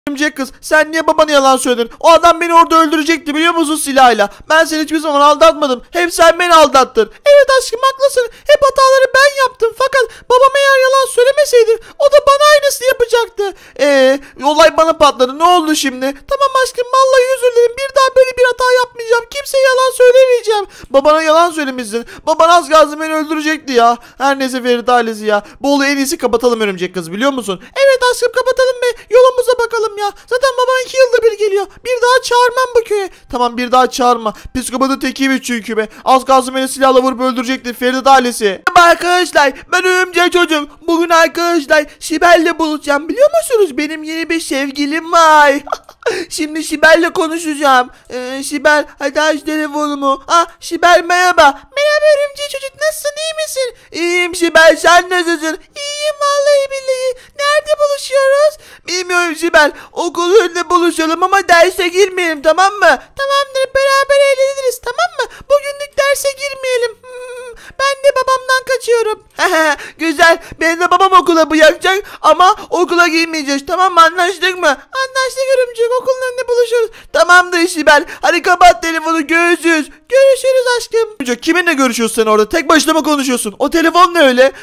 Örümcek kız, sen niye babana yalan söyledin? O adam beni orada öldürecekti, biliyor musun, silahıyla. Ben seni hiçbir zaman aldatmadım. Hep sen beni aldattın. Evet aşkım, haklısın. Hep hataları ben yaptım. Fakat babam eğer yalan söylemeseydi o da bana aynısını yapacaktı. Olay bana patladı. Ne oldu şimdi? Tamam aşkım, vallahi özür dilerim. Bir daha böyle bir hata yapmayacağım. Kimseye yalan söylemeyeceğim. Babana yalan söylemişsin. Baban az kalsın beni öldürecekti ya. Her neyse Ferit ailesi ya. Bu olayı en iyisi kapatalım örümcek kız, biliyor musun? Evet aşkım, kapatalım ve yolumuza bakalım ya. Zaten baban 2 yılda bir geliyor. Bir daha çağırmam bu köye. Tamam, bir daha çağırma. Psikopatın tekiymiş çünkü be. Az kalsın beni silahla vurup öldürecekti Ferit ailesi. Merhaba arkadaşlar, ben örümcek çocuk. Bugün arkadaşlar Sibel'le buluşacağım. Biliyor musunuz, benim yeni bir sevgilim var. Şimdi Sibel'le konuşacağım. Sibel, hadi aç telefonumu. Sibel merhaba. Merhaba örümcek çocuk, nasılsın, iyi misin? İyiyim Sibel, sen nasılsın? İyiyim vallahi billahi. Nerede buluşuyoruz? Bilmiyorum Sibel. Okul önünde buluşalım ama derse girmeyelim, tamam mı? Tamamdır, beraber eğleniriz, tamam mı? Bugünlük derse girmeyelim. Ben de babamdan kaçıyorum. Güzel, benim de babam okula bırakacak ama okula girmeyeceğiz, tamam mı? Anlaştık mı? Anlaştık örümcek, okulun önünde buluşuruz. Tamamdır Sibel, hadi kapat telefonu, görüşürüz. Görüşürüz aşkım. Kiminle görüşüyorsun sen orada? Tek başına mı konuşuyorsun? O telefon ne öyle?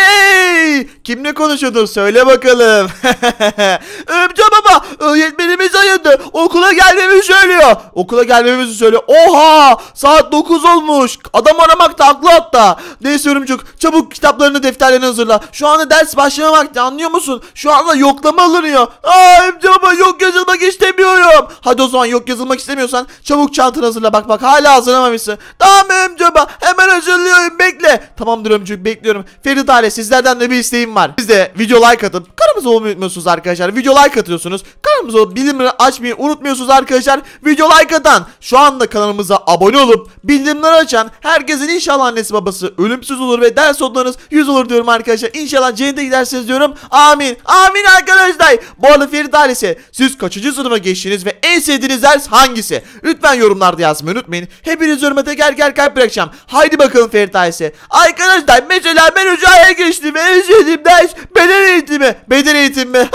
Kimle konuşuyordun? Söyle bakalım. Örümcek baba, öğretmenimiz aradı. Okula gelmemizi söylüyor. Okula gelmemizi söylüyor. Oha! Saat 9 olmuş. Adam aramakta haklı hatta. Neyse örümcek, çabuk kitaplarını, defterlerini hazırla. Şu anda ders başlama vakti, anlıyor musun? Şu anda yoklama alınıyor. Örümcek baba, yok yazılmak istemiyorum. Hadi o zaman yok yazılmak istemiyorsan çabuk çantanı hazırla. Bak hala hazırlamamışsın. Tamam örümcek baba, hemen hazırlıyorum, bekle. Tamamdır örümcek, bekliyorum. Ferit aile, sizlerden de bir isteğim var. Siz de video like atıp kanalımıza olmayı unutmuyorsunuz arkadaşlar. Video like atıyorsunuz. Kanalımıza bildirimleri açmayı unutmuyorsunuz arkadaşlar. Video like atan, şu anda kanalımıza abone olup bildirimleri açan herkesin inşallah annesi babası ölümsüz olur ve ders notlarınız 100 olur diyorum arkadaşlar. İnşallah cennete gidersiniz diyorum. Amin. Amin arkadaşlar. Bu arada Ferit ailesi, siz kaçıncı sınıfa geçtiniz ve en sevdiğiniz ders hangisi? Lütfen yorumlarda yazmayı unutmayın. Hepiniz yoruma teker kalp bırakacağım. Haydi bakalım Ferit ailesi. Arkadaşlar mesela ben hocaya geçtim ve en sevdiğim ders beden eğitimi. Beden eğitimi.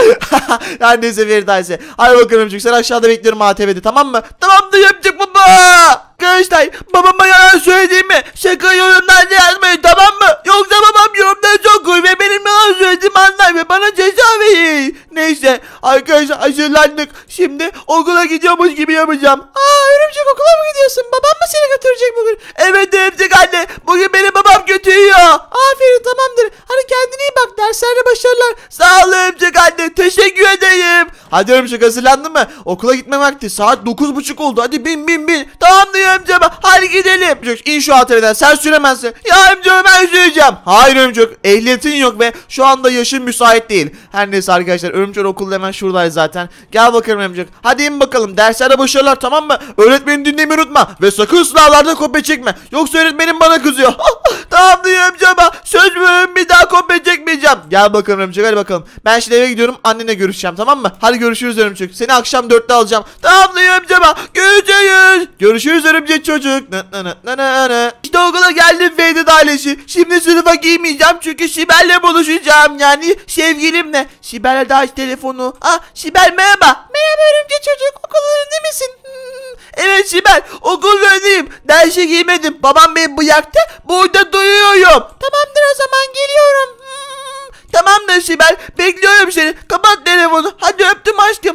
Her neyse Ferit ailesi. Hadi bakalım çocuk, sen aşağıda bekliyorum ATV'de, tamam mı? Tamamdır yapacak baba. Arkadaşlar, babama yalan söylediğimi sakın yorumlarda yazmayın, tamam mı? Yoksa babam yorumları çok koy ve benim yalan söylediğimi anlar ve bana ceza verir. Neyse arkadaşlar, hazırlandık. Şimdi okula gidiyormuş gibi yapacağım. Örümcek, okula mı gidiyorsun? Babam mı seni götürecek bugün? Evet örümcek anne, bugün benim babam götürüyor. Aferin, tamamdır. Hadi kendine iyi bak, derslerde başarılar. Sağ ol örümcek anne, teşekkür ederim. Hadi örümcek, hazırlandın mı? Okula gitme vakti, saat 9:30 oldu. Hadi bin. Tamamdır örümcek, hadi gidelim. İn şu ATV'den, sen süremezsin. Ya örümcek, ben süreceğim. Hayır örümcek, ehliyetin yok ve şu anda yaşın müsait değil. Her neyse arkadaşlar, örümcek okulda hemen şuradayız zaten. Gel bakalım örümcek. Hadi in bakalım, derslerde başarılar, tamam mı? Öğretmeni dinlemeyi unutma ve sakın sınavlarda kopya çekme. Yoksa öğretmenim bana kızıyor. Tamamdır örümcek, söz veriyorum, bir daha kopya çekmeyeceğim. Gel bakalım örümcek, hadi bakalım. Ben şimdi eve gidiyorum, annenle görüşeceğim, tamam mı? Hadi görüşürüz örümcek. Seni akşam 4'te alacağım. Tamamdır örümcek, görüşürüz. Görüşürüz örümcek çocuk. İşte okula geldim Ferit ailesi. Şimdi sınıfa giymeyeceğim çünkü Sibel'le buluşacağım, yani sevgilimle. Sibel'e de aç telefonu. Sibel merhaba. Merhaba örümcek çocuk, okulun önünde misin? Evet Sibel, okulun önündeyim. Derse giymedim, babam beni bıraktı, burada duyuyorum. Tamamdır, o zaman geliyorum. Tamamdır Sibel, bekliyorum seni. Kapat telefonu, hadi öptüm aşkım.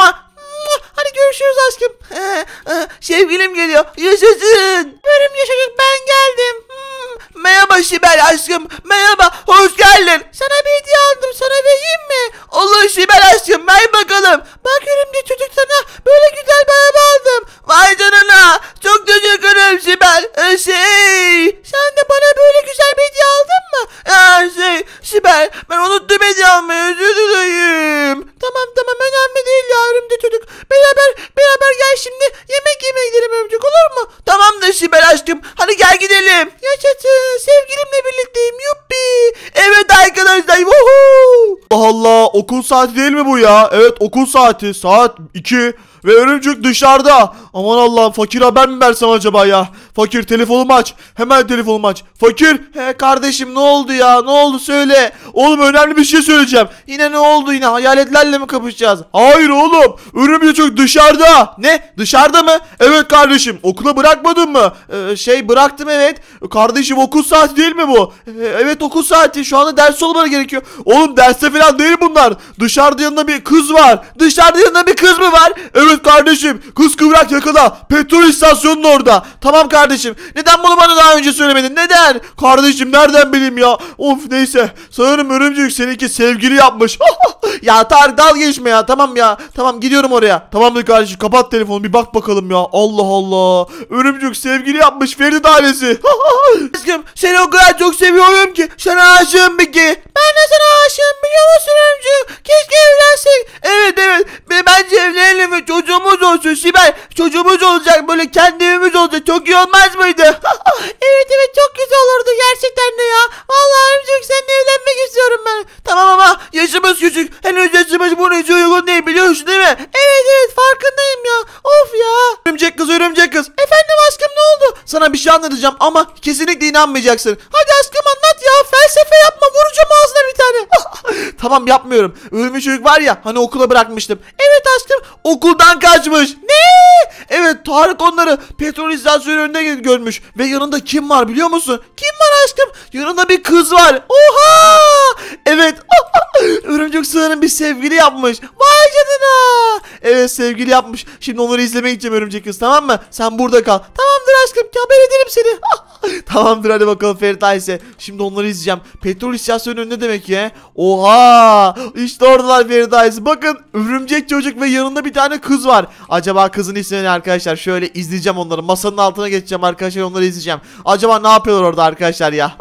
Hadi görüşürüz aşkım. Sevgilim geliyor, yaşasın. Örümcek çocuk, ben geldim. Merhaba Sibel aşkım, merhaba, hoş geldin. Sana bir hediye aldım, sana vereyim mi? Olur Sibel aşkım, ver bakalım. Bak örümcek çocuk, sana böyle güzel bir araba aldım. Vay canına, çok teşekkür ederim Sibel. Sen de bana böyle güzel bir hediye aldın mı? Sibel, ben unuttum hediye almayı, özür dilerim. Tamam, önemli değil ya örümcek çocuk. Beraber gel şimdi, yemek yemeye gidelim örümcek, olur mu? Tamamdır Sibel aşkım, hadi gel gidelim. Yaşasın, sevgilimle birlikteyim, yuppi. Evet arkadaşlar, woohoo. Allah Allah, okul saati değil mi bu ya? Evet okul saati, saat 2. Ve örümcek dışarıda. Aman Allah'ım, fakir haber mi versem acaba ya? Fakir, telefonumu aç. Hemen telefonumu aç. Fakir. Kardeşim, ne oldu ya? Ne oldu, söyle. Oğlum, önemli bir şey söyleyeceğim. Yine ne oldu yine? Hayaletlerle mi kapışacağız? Hayır oğlum. Örümcek çocuk dışarıda. Ne? Dışarıda mı? Evet kardeşim. Okula bırakmadın mı? Bıraktım, evet. Kardeşim, okul saati değil mi bu? Evet, okul saati. Şu anda ders olmaları gerekiyor. Oğlum, derste falan değil bunlar. Dışarıda yanında bir kız var. Dışarıda yanında bir kız mı var? Evet kardeşim. Kız kıvrak yakala. Petrol istasyonunun orada. Tamam kardeşim. Neden bunu bana daha önce söylemedin? Neden? Kardeşim, nereden bileyim ya? Of, neyse. Sanırım örümcek seninki sevgili yapmış. Ya Tarık, dalga geçme ya. Tamam ya. Tamam, gidiyorum oraya. Tamamdır kardeşim, kapat telefonu, bir bak bakalım ya. Allah Allah. Örümcek sevgili yapmış Ferit ailesi. Aşkım, seni o kadar çok seviyorum ki. Sana aşığım Biki. Ben de sana aşığım, biliyor musun örümcek? Keşke evlensek. Evet. Bence evlenelim ve çocuğumuz olsun Sibel. Çocuğumuz olacak, böyle kendi evimiz olacak. Çok iyi olmaz mıydı? Evet, çok güzel olurdu gerçekten de ya. Vallahi örümcek, seninle evlenmek istiyorum ben. Tamam ama yaşımız küçük. Henüz yaşımız bunun için uygun değil, biliyorsun değil mi? Evet, farkındayım ya. Of ya. Örümcek kız. Efendim aşkım, ne oldu? Sana bir şey anlatacağım ama kesinlikle inanmayacaksın. Hadi aşkım, anlat ya. Felsefe yapma, vuracağım ağzına bir tane. Tamam, yapmıyorum. Örümcek çocuk var ya, hani okula bırakmıştım. Evet aşkım, okuldan kaçmış. Ne? Evet, Tarık onları petrol istasyonu önünde görmüş. Ve yanında kim var biliyor musun? Kim var aşkım? Yanında bir kız var. Oha! Evet. Örümcek sığının bir sevgili yapmış. Vay canına. Evet, sevgili yapmış. Şimdi onları izlemeye gideceğim örümcek kız, tamam mı? Sen burada kal. Tamamdır aşkım, haber ederim seni. Tamamdır, hadi bakalım Ferit Ayse. Şimdi onları izleyeceğim. Petrol istasyonu önünde demek ya. Oha! İşte oradalar Ferit Ayse. Bakın, örümcek çocuk ve yanında bir tane kız var. Acaba kızın ismi ne arkadaşlar? Şöyle izleyeceğim onları. Masanın altına geçeceğim arkadaşlar, onları izleyeceğim. Acaba ne yapıyorlar orada arkadaşlar ya?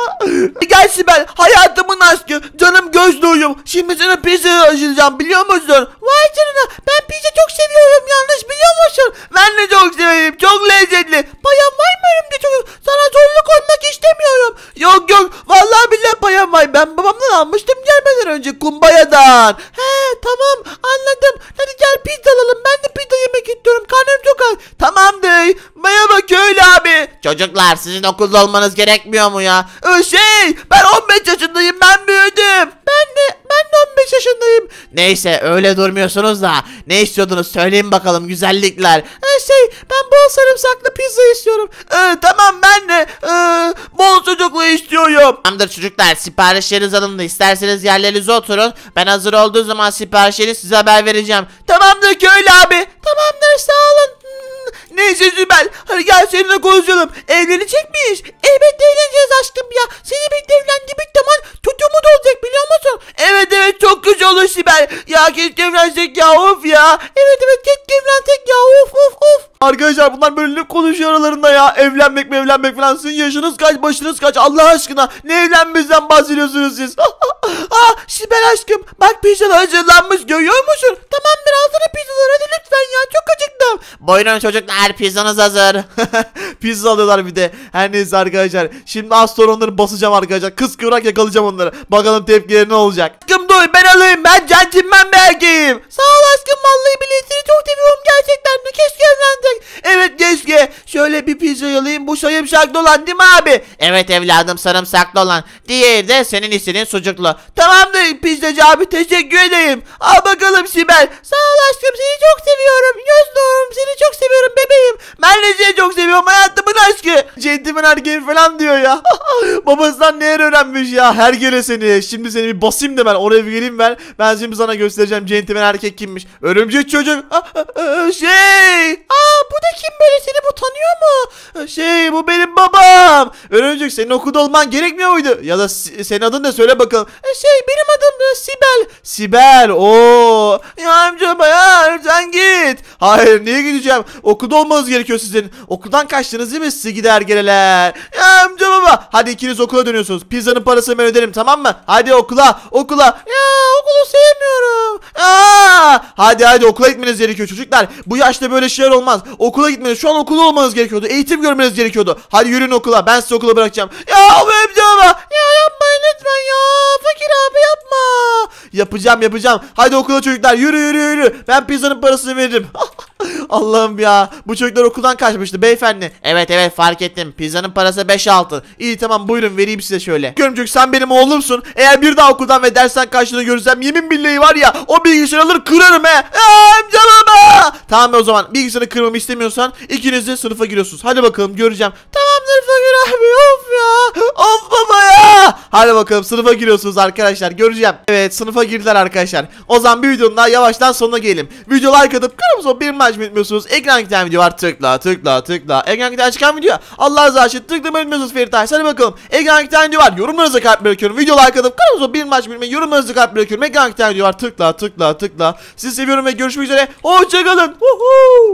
Gel Sibel, hayatımın aşkı, canım göz doyum. Şimdi sana pizza açacağım, biliyor musun? Vay canına, ben pizza çok seviyorum yalnız, biliyor musun? Ben de çok severim, çok lezzetli. Bayan var mı örümcek çocuk? Sana zorluk olmak istemiyorum. Yok, vallahi billahi bayan var. Ben babamdan almıştım gelmeden önce, Kumbaya'dan. Tamam, anladım. Hadi gel pizza alalım, ben de pizza yemek istiyorum, karnım çok aç. Tamamdır. Merhaba köylü abi. Çocuklar, sizin okulda olmanız gerekmiyor mu ya? Ben 15 yaşındayım, ben büyüdüm. Ben de 15 yaşındayım. Neyse, öyle durmuyorsunuz da. Ne istiyordunuz, söyleyin bakalım güzellikler. Ben bol sarımsaklı pizza istiyorum. Tamam, ben de bol sucuklu istiyorum. Tamamdır çocuklar, siparişlerinizi alın da isterseniz yerlerinize oturun. Ben hazır olduğu zaman siparişleri size haber vereceğim. Tamamdır köylü abi. Tamamdır, sağ olun. Neyse Sibel, hadi gel seninle konuşalım. Evlenecek miyiz? Elbette evleneceğiz aşkım ya. Seni birlikte evlendiğimiz zaman çocuğumuz olacak, biliyor musun? Evet, çok güzel olur Sibel. Ya keşke evlensek ya, of ya. Evet, keşke evlensek ya, of. Arkadaşlar, bunlar böyle konuşuyor aralarında ya. Evlenmek falan. Sizin yaşınız kaç, başınız kaç? Allah aşkına, ne evlenmemizden bahsediyorsunuz siz? Sibel aşkım, bak pizzalar hazırlanmış, görüyor musun? Tamamdır, alsana pizzaları hadi lütfen ya, çok acıktım. Buyurun çocuklar, pizzanız hazır. Pizza alıyorlar bir de. Her neyse arkadaşlar, şimdi az sonra onları basacağım arkadaşlar. Kıskıvrak yakalayacağım onları. Bakalım tepkileri ne olacak. Aşkım dur, ben alayım, ben centilmen bir erkeğim. Sağ ol aşkım, vallahi billahi seni çok seviyorum gerçekten de. Keşke evlensek. Evet, keşke. Şöyle bir pizza alayım, bu sarımsaklı olan değil mi abi? Evet evladım, sarımsaklı olan. Diğeri de senin istediğin sucuklu. Tamamdır pizzacı abi, teşekkür ederim. Al bakalım Sibel. Sağ ol aşkım, seni çok seviyorum. Gözlüğüm, seni çok seviyorum bebeğim. Ben de seni çok seviyorum, hayatımın aşkı. Centilmen erkeğim falan diyor ya. Babasından neler öğrenmiş ya. Her gele seni. Şimdi seni bir basayım da ben oraya bir geleyim ben. Ben şimdi sana göstereceğim centilmen erkek kimmiş. Örümcek çocuk. Bu da kim böyle, seni bu tanıyor mu? Bu benim babam. Örümcek, senin okulda olman gerekmiyor muydu? Ya da senin adın ne, söyle bakalım. Benim adım Sibel. Sibel, ooo. Ya amcama ya, sen git. Hayır, niye gideceğim? Okulda olmanız gerekiyor sizin. Okuldan kaçtınız değil mi sizi gider geleler? Ya amca baba, hadi ikiniz okula dönüyorsunuz. Pizzanın parasını ben öderim, tamam mı? Hadi okula. Ya okulu sevmiyorum. Hadi okula gitmeniz gerekiyor çocuklar. Bu yaşta böyle şeyler olmaz. Okula gitmeniz, şu an okulda olmanız gerekiyordu. Eğitim görmeniz gerekiyordu. Hadi yürüyün okula, ben sizi okula bırakacağım. Ya amca baba. Ya yapmayın lütfen ya. Fakir abi yapma. Yapacağım. Hadi okula çocuklar, yürü. Ben pizzanın parasını veririm. Allah'ım ya, bu çocuklar okuldan kaçmıştı beyefendi. Evet fark ettim, pizzanın parası 5-6. İyi tamam, buyurun vereyim size şöyle. Görümcük, sen benim oğlumsun. Eğer bir daha okuldan ve dersten kaçtığını görürsem yemin billahi var ya, o bilgisayarı alır kırarım he. Canıma. Tamam o zaman, bilgisayarı kırmamı istemiyorsan ikiniz de sınıfa giriyorsunuz. Hadi bakalım, göreceğim. Tamamdır fakir abi, of ya. Of baba ya. Hadi bakalım, sınıfa giriyorsunuz arkadaşlar, göreceğim. Evet, sınıfa girdiler arkadaşlar. O zaman bir videonun daha yavaştan sonuna gelelim. Video like atıp kanalımıza bir maç etmiyorsunuz. Ekran giden video var, tıkla. Ekran giden çıkan video, Allah razı olsun, tıklamayı unutmuyorsunuz Ferit Ays. Hadi bakalım, ekran giden video var, yorumlarınıza kalp bırakıyorum. Video like atıp kanalımıza bir maç bilmeyi, yorumlarınıza kalp bırakıyorum. Ekran giden video var, tıkla. Sizi seviyorum ve görüşmek üzere. Hoşçakalın.